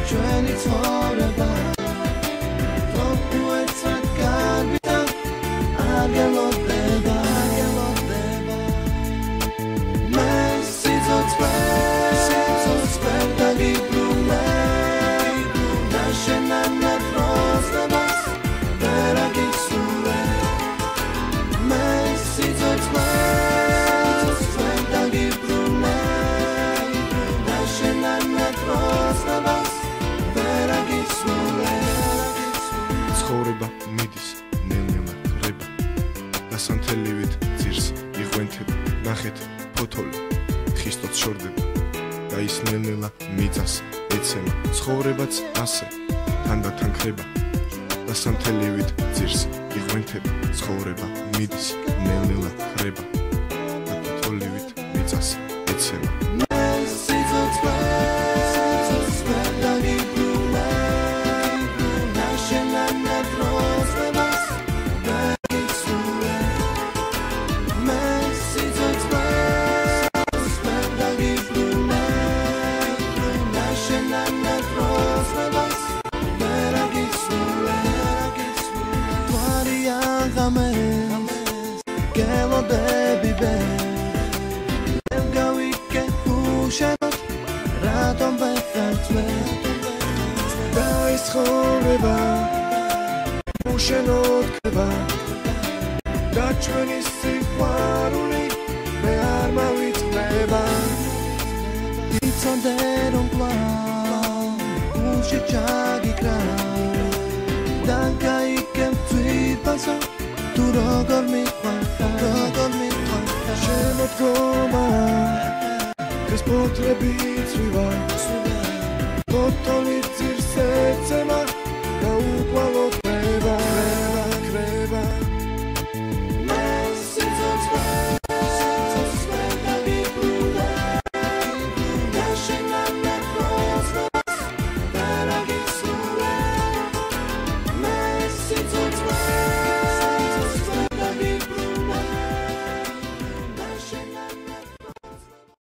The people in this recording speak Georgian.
ჩვენი ცხოვრება თოქუეცად გარბიდა აგელოდება მე სიცოცხლე დაგიბრუნე და შენ ამათ როსებას ვერ აგისურვე მე სიცოცხლე დაგიბრუნე და შენ ამათ როსებას ვერ აგისურვე ცხოვრება მიდის ნელ-ნელა ხრება და სანთელივით ძირს იღვენთება ნახეთ ფოთოლი ხისტოთ შორდება და ის ნელ-ნელა მიწას ეცემა ცხოვრებაც ასე თანდათან ხრება და სანთელივით ძირს იღვენთება ცხოვრება მიდის ნელ-ნელა ხრება და ფოთოლივით მიწას ეცემა გელოდები ვერ გავიკე უშენოდ რატომ ვეხარცვე და ის ცხოვრება უშენოდ ხდება და ჩვენი სიყვარული მე არ მავიწყდება იცოდე რომ კვლავ უში ჩაგიკრავ და გაიგებ თვითფასო თუ როგორ მიყვარხარ შემოდგომა ეს ფოთლები წვივა ფოთოლი